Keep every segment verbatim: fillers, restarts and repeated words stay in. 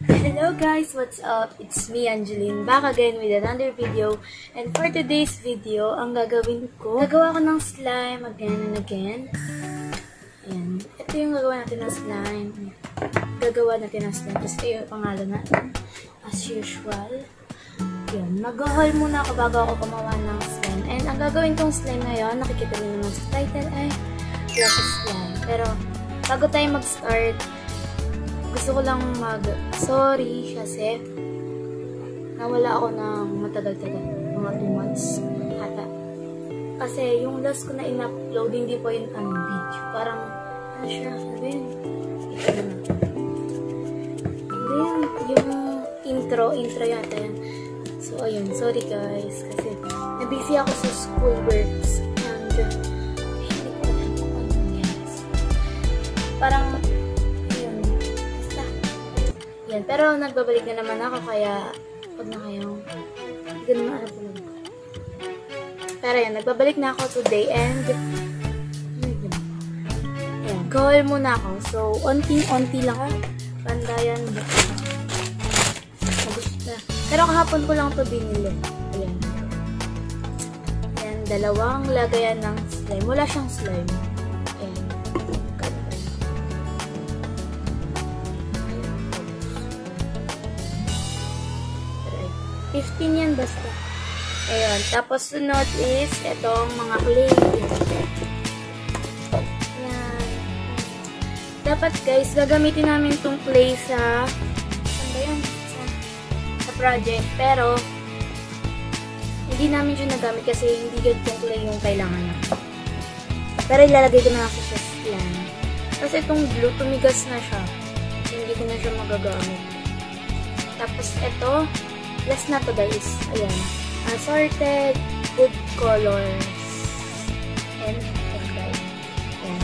Hello guys, what's up? It's me, Angeline, back again with another video. And for today's video, ang gagawin ko, gagawa ko ng slime again and again. Ayan. Ito yung gagawa natin ng slime. Gagawa natin ng slime. Tapos ito yung pangalan natin. As usual. Ayan. Mag-haul muna ako bago ako gumawa ng slime. And ang gagawin kong slime ngayon, nakikita niyo naman sa title ay Fluffy Slime. Pero bago tayo mag-start, gusto ko lang mag-sorry kasi nawala ako ng matagal-tagal, mga two months hata. Kasi yung last ko na in-upload, hindi po yung ano, video. Parang, ano siya, sabihin, ito na. And then, yung intro, intro yata yan. So, ayun, sorry guys, kasi nabusy ako sa school works and hindi ko alam kung ano nangyari. Parang, yan. Pero nagbabalik na naman ako, kaya huwag na kayong hindi ko naman alam kung ano. Pero yan, nagbabalik na ako today and ayan, goal muna ako. So, onting-onti lang ako. Pandayan. Pero kahapon ko lang ito binili. Ayan. Ayan, dalawang lagayan ng slime. Wala siyang slime. Ayan. fifteen yan basta. Ayun. Tapos sunod is itong mga clay. Yan. Dapat guys, gagamitin namin itong clay sa saan ba yan? Sa, sa project. Pero hindi namin siya nagamit kasi hindi ganitong clay yung kailangan namin. Pero ilalagay ko na ako sa slime. Kasi itong glue, tumigas na siya. Hindi ko na siya magagamit. Tapos ito, last na to guys. Ayan. Assorted food colors. And red. Ayan.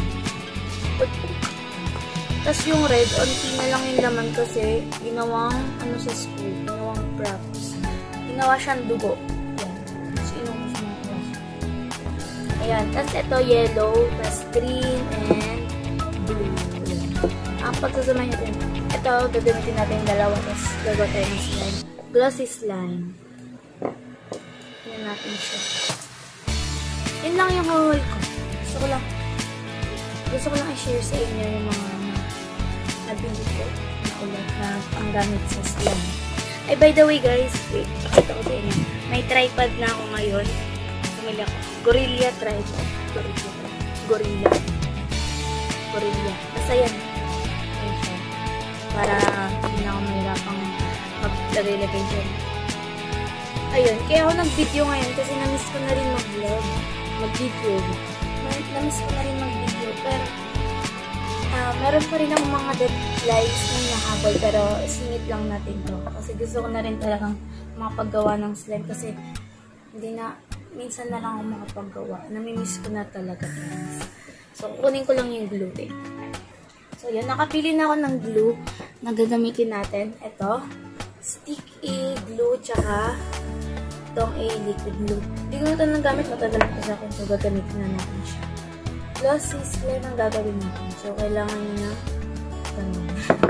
Tapos yung red, onti na lang yung laman kasi ginawang ano sa school. Ginawang props. Ginawa siyang dugo. Ayan. Tapos inubos mo ko. Ayan. Tapos ito yellow. Tapos green and blue. Ayan. Ang pagsasamahin natin. Ito, gagamitin natin yung dalawa. Tapos gagawa tayo ng slime. Glossy slime. Yan natin siya. Yun lang yung haul ko. Gusto ko lang gusto ko lang i-share sa inyo yung mga nabili ko na ulit na ang gamit sa slime. Ay, by the way guys, wait, pakita ko sa inyo. May tripod na ako ngayon. Pumili ako. Gorilla tripod. Gorilla. Gorilla. Gorilla. Basta yan. Ayun siya. Para hindi na ako mahirapang maglagay-lagay dyan. Ayun. Kaya ako nag-video ngayon kasi na-miss ko na rin mag-vlog. Mag-video. Na-miss ko na rin mag-video. Pero, uh, meron pa rin ang mga deadlines na nahabol. Pero, singit lang natin to. Kasi gusto ko na rin talagang makapaggawa ng slime. Kasi, hindi na, minsan na lang ako makapaggawa. Nami-miss ko na talaga. So, kunin ko lang yung glue eh. So, yun. Nakapili na ako ng glue na gagamitin natin. Ito. Sticky glue, tsaka itong a liquid glue. Hindi ko na ito nagamit, matagal na ito sa akin. So, gagamitin na natin siya. Glossy slime ang gagawin natin. So, kailangan nyo na ganun.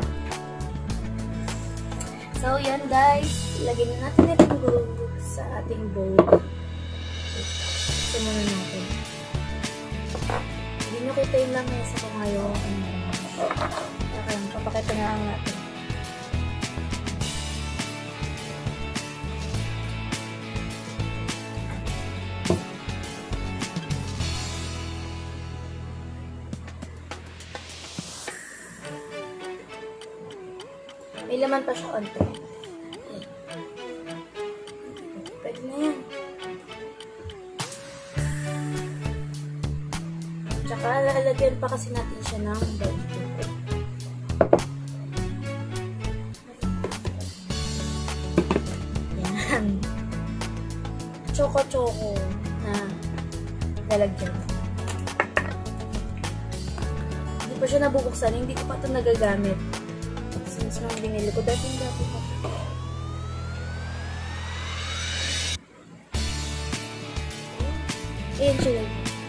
So, yan guys. Lagyan na natin itong glue sa ating bowl. Ito muna natin. Hindi nyo kita yung lamesa ko ngayon. Okay, papakita na lang natin. May laman pa siya onto. Okay. Pwede na yan. Tsaka lalagyan pa kasi natin siya ng bento. Yan. Choco-choco na lalagyan. Hindi pa siya nabubuksan. Hindi ko pa ito nagagamit. Since nang binili ko, dating dati pa. Ayan siya.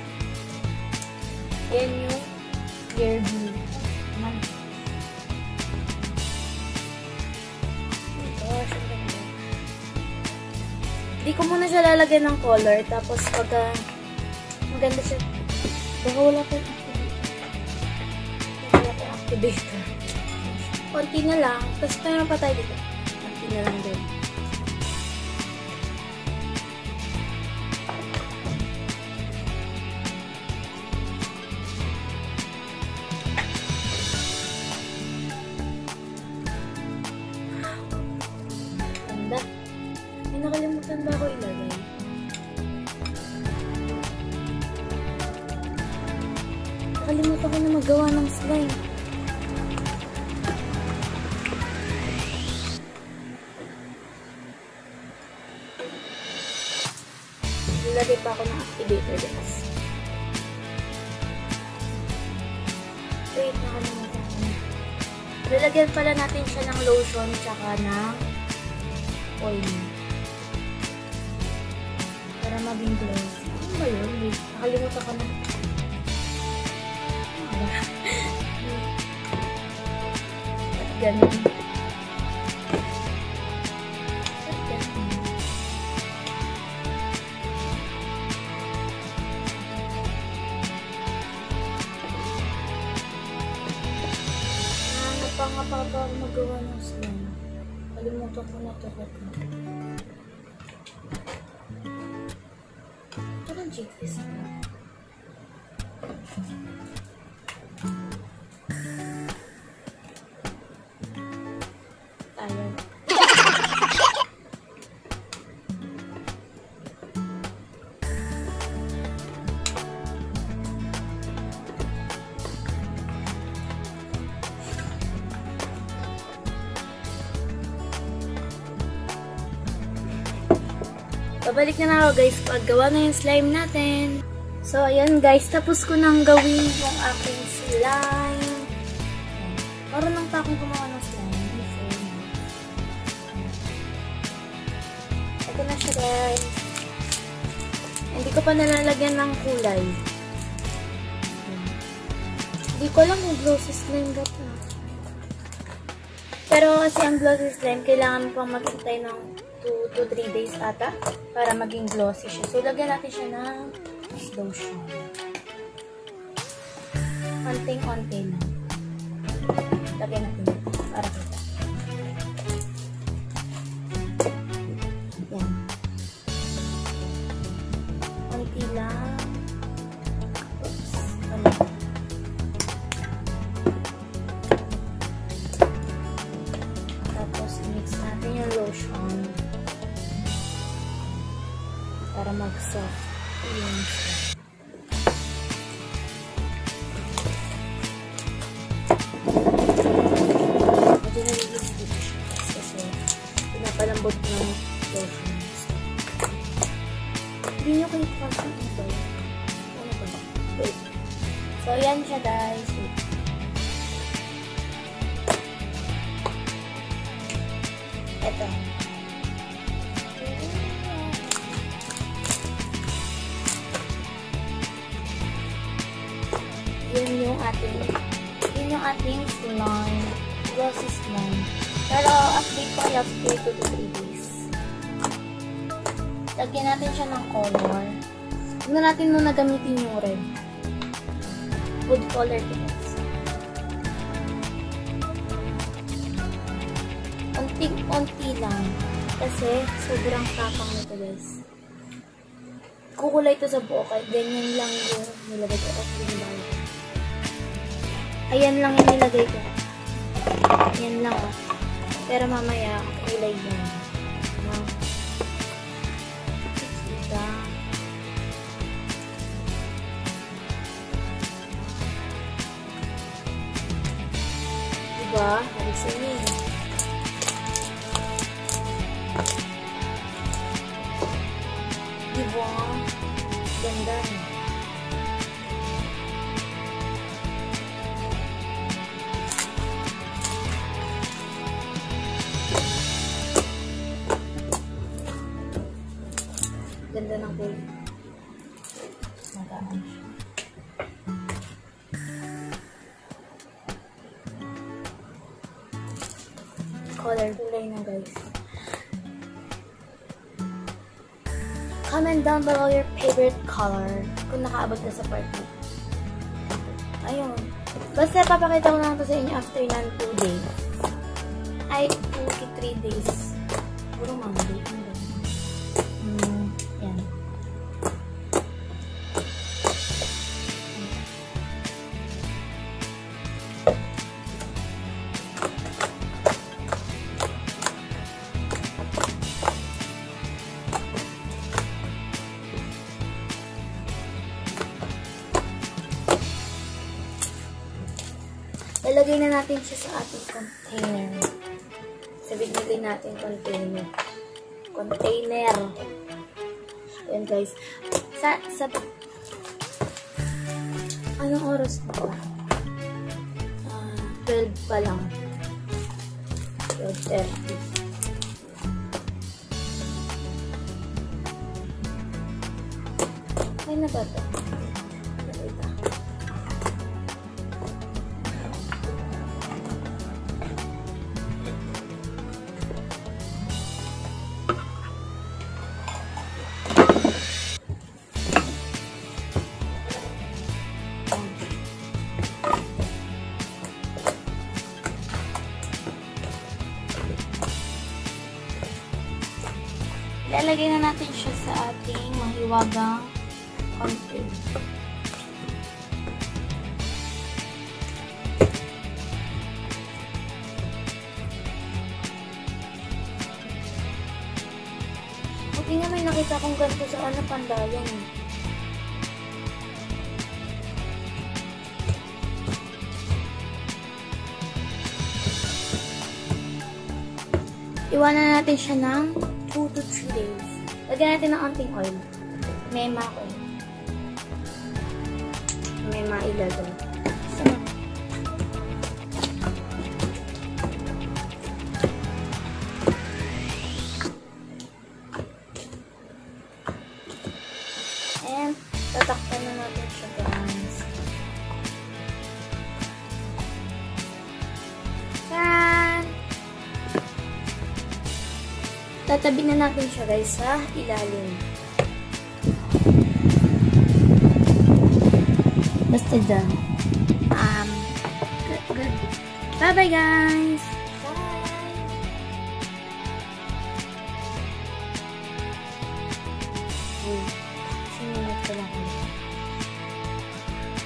Ayan yung clear blue. Di ko muna siya lalagyan ng color. Tapos pagka maganda siya. Baka wala pa yung activator. Wala pa yung activator. Konti na lang. Tapos meron pa tayo dito. Konti na lang din. Ganda. May nakalimutan ba ako ilagay? Nakalimutan ko na magawa ng slime. Lalagay pa ako ng activator guys. Wait, nakalimutan ko na. Lalagyan pala natin siya ng lotion tsaka ng oil. Para maging glossy. Ano ba yun? Wait, nakalimutan ko na. At ganun. At ganun. Ah, napangapapa ako magawa ng slime. Kalimutan ko na ito. Ito ng chickies na. Ayaw. Babalik na na ako guys paggawa na yung slime natin. So ayan guys, tapos ko nang gawin yung aking slime. Marunong pa akong gumawa ng slime. Ito na siya guys. Hindi ko pa nalalagyan ng kulay. Hindi ko alam kung glossy slime ba ito. Pero kasi ang glossy slime, kailangan pang maghintay ng two to three days ata para maging glossy siya. So, lagyan natin siya ng lotion. Konting-konti lang. Lagyan natin para kita. Yan. Konti lang. Oops. Ano? Tapos, mix natin yung lotion. Para mag-soft yung slime. Medyo nalilipstick siya kasi pinapalambot ng lotion. Hindi nyo kayo kasi ito. Ano ba? Wait. So, yan siya guys. Wait. Ito. Yun yung ating, yun yung ating slime, glossy slime. Pero update ko kayo after two to three days. Lagyan natin siya ng color. Huwag na natin muna gamitin yung red. Wood color guys. Unti-unti lang. Kasi sobrang tapang nito guys. Kukulay ito sa buo kahit ganyan lang yung nilagay ko. Ayan lang yung nilagay ko. Ayan lang oh. Pero mamaya, kulay yan. No? Kita. Diba? Alisin niyo eh. Diba? Ganda eh. Ganda ng gold. Magaan siya. Color kulay na guys. Comment down below your favorite color kung nakaabot na sa part mo. Ayun. Basta papakita ko lang ito sa inyo after ng two days. Ay, two to three days. Puro Monday. Hmm, yan. Lalagay na natin siya sa ating container. Sa binili natin container. Container. Ayan guys. Sa, sa, anong oras po? Uh, twelve pa lang. twelve thirty. Ay na ba ito? Ito. Ilalagay na natin siya sa ating mahiwagang container. Buti nga may nakita kong ganito sa ano, Pandayan eh. Iwanan natin siya ng two to three days. Lagyan natin ng onting oil. Mema ko. Mema ilagay. So, and tatakpan na natin siya, guys. Yan! Tatabi na natin siya, guys, sa ilalim. Basta dyan. Um, good, good. Bye-bye, guys! Bye! Uy, sinunod ko lang ulit.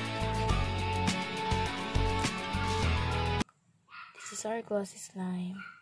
This is our glossy slime.